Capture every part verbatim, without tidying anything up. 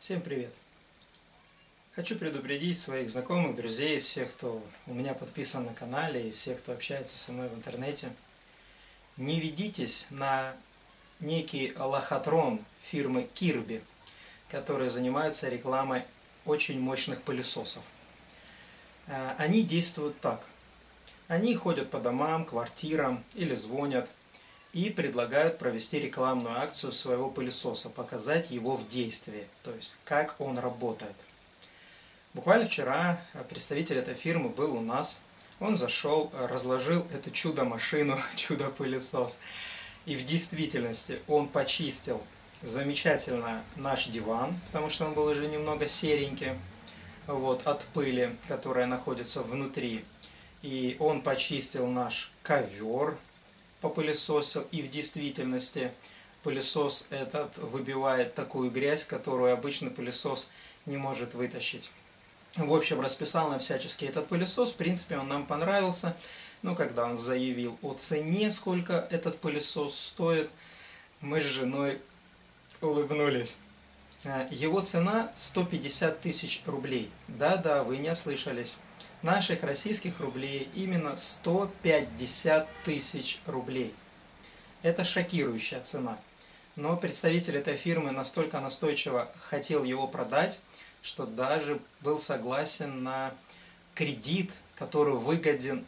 Всем привет! Хочу предупредить своих знакомых, друзей, всех, кто у меня подписан на канале и всех, кто общается со мной в интернете. Не ведитесь на некий лохотрон фирмы Kirby, которые занимаются рекламой очень мощных пылесосов. Они действуют так. Они ходят по домам, квартирам или звонят и предлагают провести рекламную акцию своего пылесоса, показать его в действии, то есть как он работает. Буквально вчера представитель этой фирмы был у нас, он зашел, разложил эту чудо-машину, чудо-пылесос, и в действительности он почистил замечательно наш диван, потому что он был уже немного серенький, вот, от пыли, которая находится внутри, и он почистил наш ковер, попылесосил, и в действительности пылесос этот выбивает такую грязь, которую обычный пылесос не может вытащить. В общем, расписал нам всячески этот пылесос, в принципе, он нам понравился, но когда он заявил о цене, сколько этот пылесос стоит, мы с женой улыбнулись. Его цена сто пятьдесят тысяч рублей. Да-да, вы не ослышались. Наших российских рублей именно сто пятьдесят тысяч рублей. Это шокирующая цена. Но представитель этой фирмы настолько настойчиво хотел его продать, что даже был согласен на кредит, который выгоден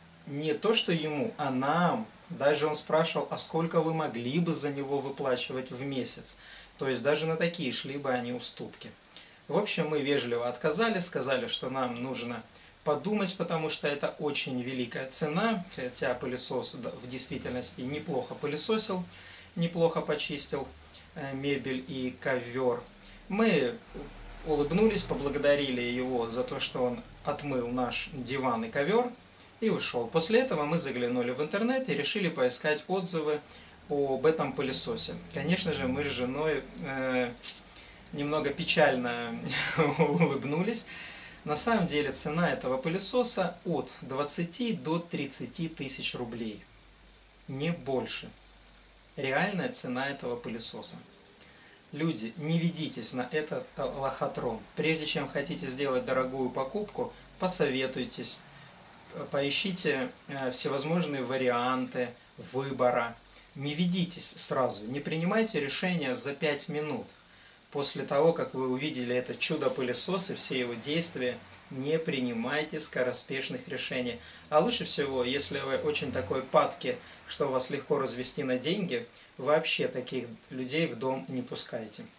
не то что ему, а нам. Даже он спрашивал, а сколько вы могли бы за него выплачивать в месяц. То есть даже на такие шли бы они уступки. В общем, мы вежливо отказали, сказали, что нам нужно подумать, потому что это очень великая цена, хотя пылесос в действительности неплохо пылесосил, неплохо почистил мебель и ковер. Мы улыбнулись, поблагодарили его за то, что он отмыл наш диван и ковер и ушел. После этого мы заглянули в интернет и решили поискать отзывы об этом пылесосе. Конечно же, мы с женой э, немного печально улыбнулись. На самом деле цена этого пылесоса от двадцати до тридцати тысяч рублей. Не больше. Реальная цена этого пылесоса. Люди, не ведитесь на этот лохотрон. Прежде чем хотите сделать дорогую покупку, посоветуйтесь, поищите всевозможные варианты выбора. Не ведитесь сразу, не принимайте решения за пять минут. После того, как вы увидели это чудо-пылесос и все его действия, не принимайте скороспешных решений. А лучше всего, если вы очень такой падки, что вас легко развести на деньги, вообще таких людей в дом не пускайте.